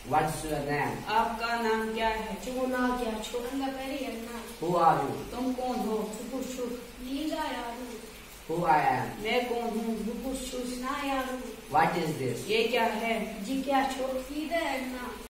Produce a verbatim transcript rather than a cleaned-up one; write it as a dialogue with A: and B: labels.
A: What's your name?
B: आपका नाम क्या है?
C: चुना क्या छोड़ना पहले अन्ना।
A: Who are you?
B: तुम कौन हो?
C: चुप चुप नीला यारू।
A: Who I am?
B: मैं कौन हूँ?
C: चुप चुप ना यारू।
A: What is this?
B: ये क्या है?
C: जी क्या छोड़ सीधे अन्ना।